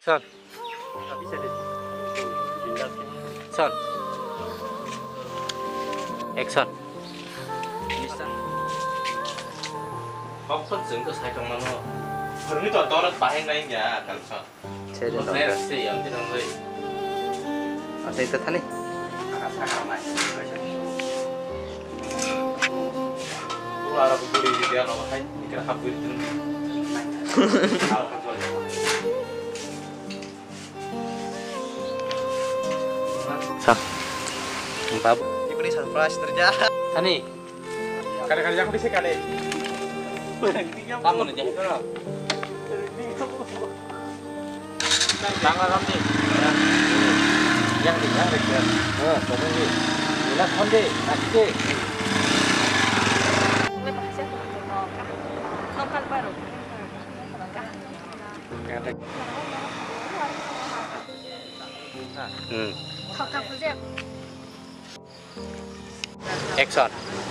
Son. Nggak bisa deh. Son. Action. Bisa. Không dừng có sai trong nó. Phần cái trò to nó phải ngay nhà cần son. Saya Nó dan sẽ dokter. sử dụng cái đồng người. Saya itu tadi. Sekarang naik. Lu arah kuburi di dia nomor hai, dikira kabur itu. Kalau kecuali. Sah. Empat. Ibu ini surprise terjadi. Ani, Kadang-kadang aku disini kali. kamu nih jahit dulu. Tanggal kamu nih. Yang di yang dekat. Betul nih. Jelas konde, asik. May pakasya ko ito. Nokal baru. Hmm. Kakak kerja. Action.